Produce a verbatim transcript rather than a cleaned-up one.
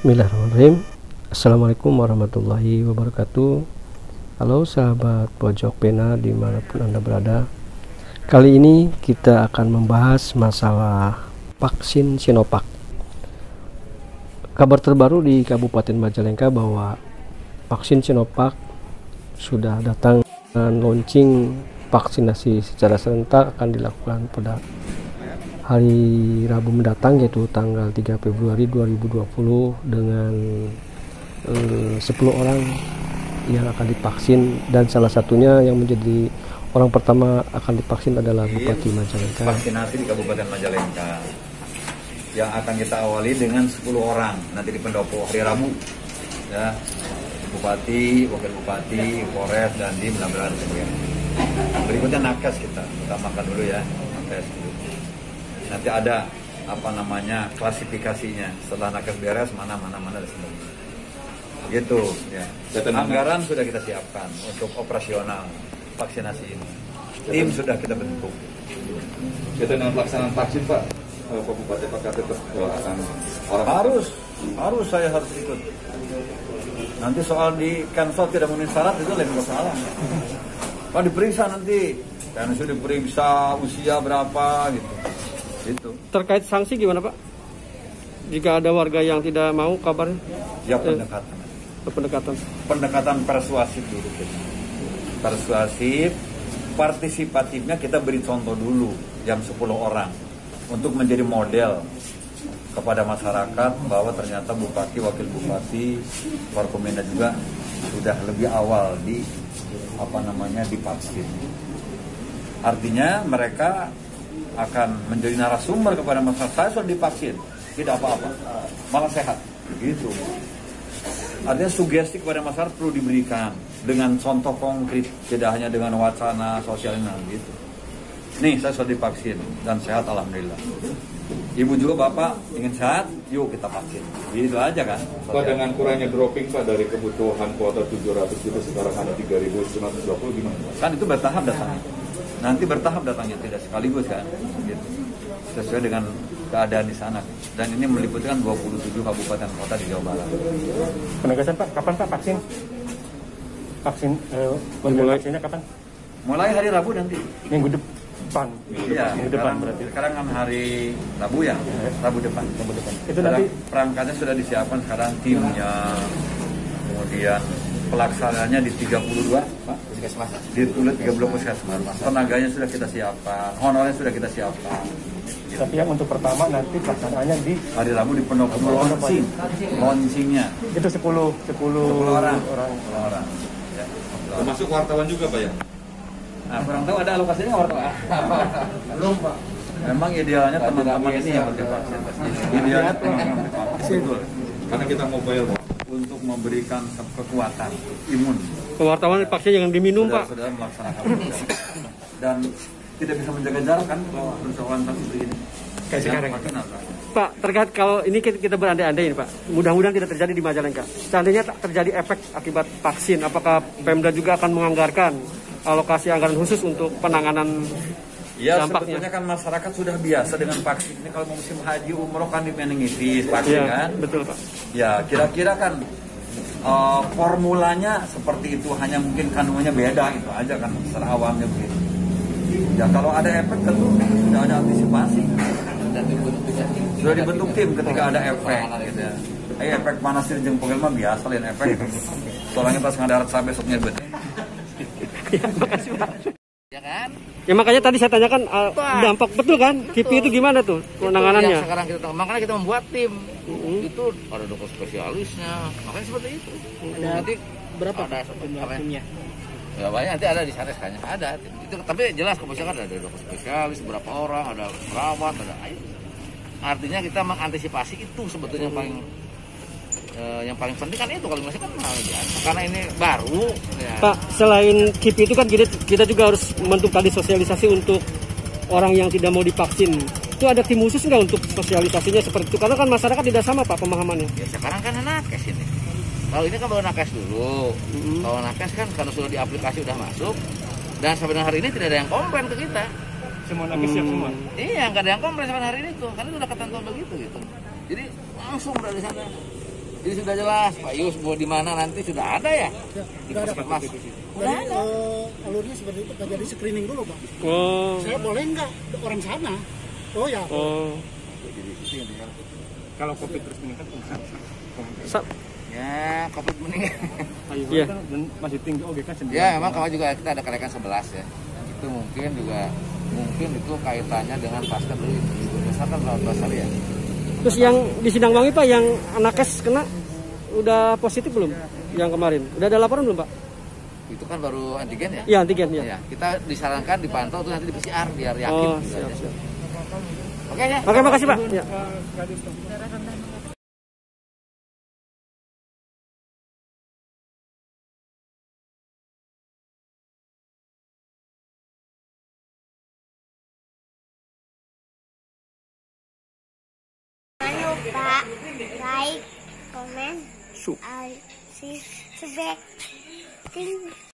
Bismillahirrahmanirrahim. Assalamualaikum warahmatullahi wabarakatuh. Halo sahabat Pojok Pena dimanapun Anda berada. Kali ini kita akan membahas masalah vaksin Sinovac. Kabar terbaru di Kabupaten Majalengka bahwa vaksin Sinovac sudah datang dan launching vaksinasi secara serentak akan dilakukan pada hari Rabu mendatang, yaitu tanggal tiga Februari dua ribu dua puluh dengan eh, sepuluh orang yang akan divaksin, dan salah satunya yang menjadi orang pertama akan divaksin adalah Bupati Majalengka. Vaksinasi di Kabupaten Majalengka yang akan kita awali dengan sepuluh orang nanti di pendopo hari Rabu ya, Bupati, Wakil Bupati, Polres, dan di Belambangan. Berikutnya nakes kita utamakan dulu ya, nakes dulu. Nanti ada apa namanya klasifikasinya setelah nakes beres, mana mana mana dan sebagainya. Begitu ya. Anggaran sudah kita siapkan untuk operasional vaksinasi ini. Tim sudah kita bentuk. Kita dengan pelaksanaan vaksin Pak, Pak Bupati Pak tetap akan orang harus harus saya harus ikut. Nanti soal di cancel tidak memenuhi syarat itu lain masalah. Pak diperiksa nanti, dan sudah diperiksa usia berapa gitu. Itu. Terkait sanksi gimana Pak? Jika ada warga yang tidak mau kabarnya? Ya pendekatan. Eh, pendekatan. Pendekatan persuasif dulu kita. Persuasif, partisipatifnya kita beri contoh dulu yang sepuluh orang untuk menjadi model kepada masyarakat bahwa ternyata Bupati, Wakil Bupati, Forkominda juga sudah lebih awal di apa namanya divaksin. Artinya mereka akan menjadi narasumber kepada masyarakat. Saya sudah divaksin, tidak apa-apa, malah sehat, begitu. Artinya sugesti kepada masyarakat perlu diberikan dengan contoh konkret, tidak hanya dengan wacana sosial ini, gitu. Nih saya sudah divaksin dan sehat alhamdulillah. Ibu juga bapak ingin sehat, yuk kita vaksin. Gitu aja kan. Pak, dengan kurangnya dropping Pak dari kebutuhan kuota tujuh ratus juta sekarang hanya tiga ribu sembilan ratus dua puluh gimana? Kan itu bertahap datangnya. Nanti bertahap datangnya, tidak sekaligus kan. Gitu. Sesuai dengan keadaan di sana. Dan ini meliputkan dua puluh tujuh kabupaten kota di Jawa Barat. Penegasan Pak, kapan Pak vaksin? Vaksin eh, mulai vaksinnya kapan? Mulai hari Rabu nanti. Minggu depan. Iya, minggu depan berarti. Sekarang kan hari Rabu ya, Rabu depan. Rabu depan. Itu Sekarang nanti perangkatnya sudah disiapkan sekarang, timnya, kemudian pelaksananya di tiga puluh dua, Pak, di tiga puluh puskesmas. Tenaganya sudah kita siapkan, honornya sudah kita siapkan. tapi yang untuk pertama nanti pelaksanaannya di Hari Rabu di Pendopo launching, launchingnya. itu sepuluh orang. orang. sepuluh orang. Ya. Termasuk wartawan juga Pak ya? Nah, kurang tahu ada alokasinya wartawan. Belum Pak. Memang idealnya teman-teman ini yang divaksin. Idealnya teman-teman divaksin. Karena kita mobile Pak. Untuk memberikan kekuatan imun. Wartawan vaksin yang diminum sudah, Pak. Sudah melaksanakan tugas. Dan tidak bisa menjaga jarak kan kalau bersoalan seperti ini. Kayak sekarang. Pak, terkait kalau ini kita berandai-andai ini Pak, mudah-mudahan tidak terjadi di Majalengka. Seandainya tak terjadi efek akibat vaksin, apakah Pemda juga akan menganggarkan alokasi anggaran khusus untuk penanganan ya, dampaknya? Sebetulnya kan masyarakat sudah biasa dengan vaksin. Ini kalau musim haji umroh kan di meningitis vaksin ya, kan? Betul Pak. Ya, kira-kira kan uh, formulanya seperti itu, hanya mungkin kandungannya beda, itu aja kan secara awamnya begitu. Ya kalau ada efek tentu sudah ada antisipasi. Sudah dibentuk tim ketika ada efek gitu ya. Eh, efek panas di jeng pegel mah biasa lain efek. Soalnya pas ngadarat sampai besoknya bet. Ya, makasih Pak. Ya kan? Ya makanya tadi saya tanyakan uh, dampak betul kan? Kipi itu gimana tuh penanganannya? Yang sekarang kita makanya kita membuat tim. Uh-huh. Itu ada dokter spesialisnya. Makanya seperti itu. Uh-huh. Nanti berapa ada timnya? Ya banyak, nanti ada di sana kayaknya ada. Itu tapi jelas kebijakan ada dokter spesialis, berapa orang, ada perawat, ada ayo. Artinya kita mengantisipasi itu sebetulnya yang paling eh, yang paling penting kan itu, kalau masih kan hal biasa. Karena ini baru. Ya. Pak, selain kipi itu kan kita, kita juga harus membentuk tadi sosialisasi untuk orang yang tidak mau divaksin. Itu ada tim khusus nggak untuk sosialisasinya seperti itu? Karena kan masyarakat tidak sama Pak pemahamannya. Ya sekarang kan nakes ini. Kalau ini kan baru nakes dulu. Mm-hmm. Kalau nakes kan karena sudah di aplikasi udah masuk. Dan sampai hari ini tidak ada yang komplain ke kita. Semua nakes siap semua. Iya, nggak ada yang komplain sampai hari ini tuh. Karena itu udah ketentuan begitu gitu. Jadi langsung dari sana. Jadi sudah jelas, Pak Yus mau di mana nanti sudah ada ya? Ya, Di sudah ada, Pak. puskesmas. Jadi eh, alurnya seperti itu, Pak. Jadi screening dulu, Pak. Oh. Saya boleh nggak orang sana? Oh ya. Oh. Kalau COVID terus meningkat, Sa- Ya, COVID meningkat. ayo Iya. kan dan masih tinggi O G K sembilan. Ya, memang kalau juga kita ada kenaikan sebelas ya. Itu mungkin juga mungkin itu kaitannya dengan pasca dari berdasarkan laut basar ya. Terus yang di Sindangwangi Pak, yang anakes kena udah positif belum? Yang kemarin udah ada laporan belum Pak? Itu kan baru antigen ya? Iya antigen ya. Ya, kita disarankan dipantau tuh nanti di P C R biar yakin. Oh gitu siap aja. siap. Oke ya. Oke makasih Pak. Ya. Jangan lupa like, comment, and subscribe.